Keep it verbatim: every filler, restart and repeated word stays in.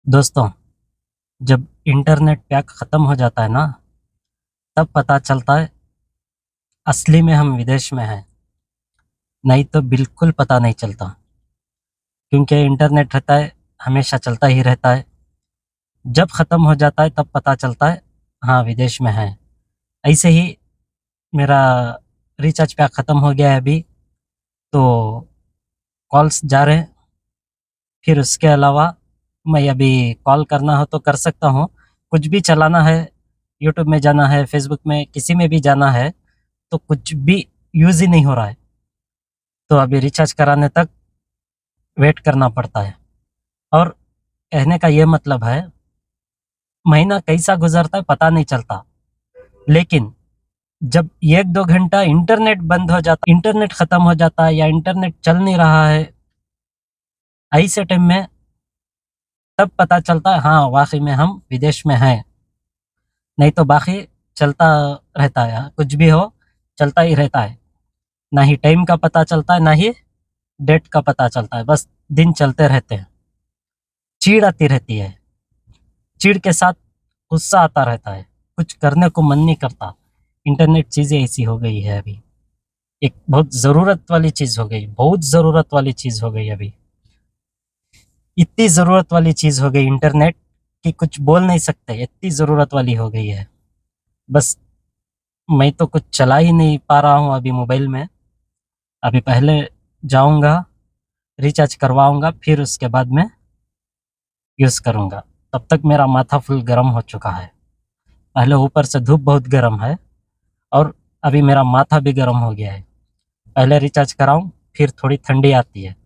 दोस्तों, जब internet pack ख़त्म हो जाता है ना, तब पता चलता है असली में हम विदेश में हैं। नहीं तो बिल्कुल पता नहीं चलता, क्योंकि इंटरनेट रहता है, हमेशा चलता ही रहता है। जब ख़त्म हो जाता है तब पता चलता है हाँ, विदेश में हैं। ऐसे ही मेरा रिचार्ज पैक ख़त्म हो गया है अभी, तो कॉल्स जा रहे हैं। फिर उसके अलावा मैं अभी कॉल करना हो तो कर सकता हूँ, कुछ भी चलाना है, यूट्यूब में जाना है, फेसबुक में, किसी में भी जाना है, तो कुछ भी यूज़ ही नहीं हो रहा है। तो अभी रिचार्ज कराने तक वेट करना पड़ता है। और कहने का ये मतलब है, महीना कैसा गुजरता है पता नहीं चलता। लेकिन जब एक दो घंटा इंटरनेट बंद हो जाता, इंटरनेट ख़त्म हो जाता है या इंटरनेट चल नहीं रहा है, ऐसे टाइम में तब पता चलता है हाँ, वाकई में हम विदेश में हैं। नहीं तो बाकी चलता रहता है, कुछ भी हो चलता ही रहता है। ना ही टाइम का पता चलता है, ना ही डेट का पता चलता है, बस दिन चलते रहते हैं। चिढ़ आती रहती है, चिढ़ के साथ गुस्सा आता रहता है, कुछ करने को मन नहीं करता। इंटरनेट चीज़ें ऐसी हो गई है अभी, एक बहुत ज़रूरत वाली चीज़ हो गई, बहुत ज़रूरत वाली चीज़ हो गई अभी। इतनी ज़रूरत वाली चीज़ हो गई इंटरनेट कि कुछ बोल नहीं सकते, इतनी ज़रूरत वाली हो गई है। बस मैं तो कुछ चला ही नहीं पा रहा हूँ अभी मोबाइल में। अभी पहले जाऊँगा, रिचार्ज करवाऊँगा, फिर उसके बाद में यूज़ करूँगा। तब तक मेरा माथा फुल गर्म हो चुका है। पहले ऊपर से धूप बहुत गर्म है, और अभी मेरा माथा भी गर्म हो गया है। पहले रिचार्ज कराऊँ, फिर थोड़ी ठंडी आती है।